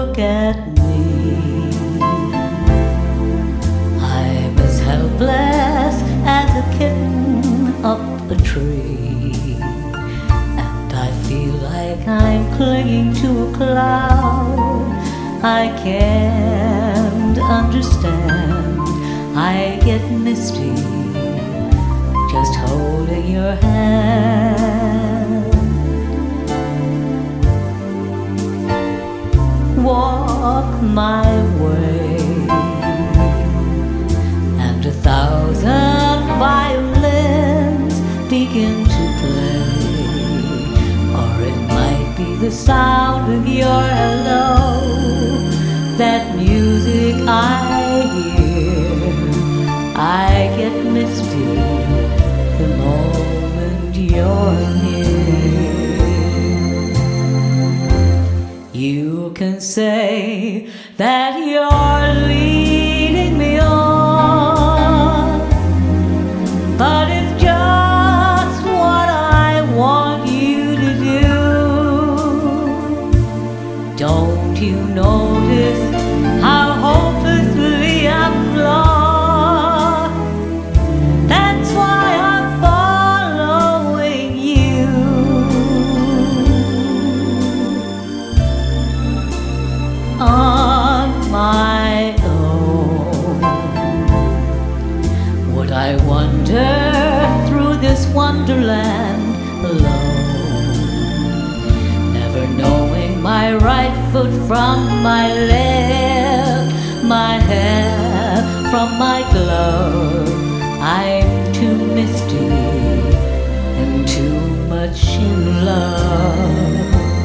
look at me. I'm as helpless as a kitten up a tree, and I feel like I'm clinging to a cloud. I can't understand, I get misty just holding your hand. Walk my way, and 1,000 violins begin to play, or it might be the sound of your hello, that music I hear. I get misty the moment you're near. You can say that you're leading me on, but it's just what I want you to do. Don't you notice how hopelessly I'm lost? That's why I'm following you. On my own, would I wander through this wonderland alone, never knowing my right foot from my left, my hair from my glove? I'm too misty and too much in love.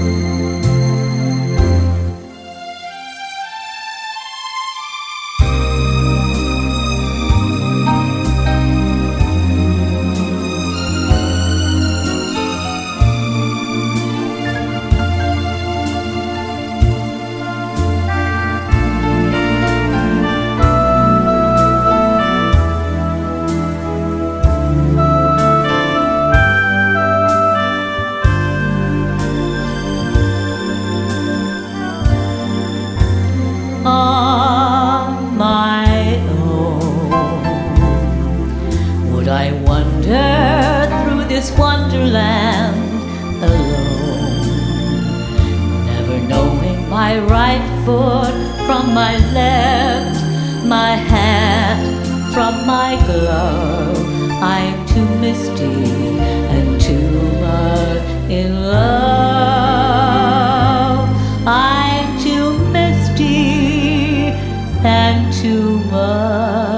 On my own, would I wander through this wonderland alone, never knowing my right foot from my left, my hat from my glove? I'm too misty and too much in love. I'm too misty and too much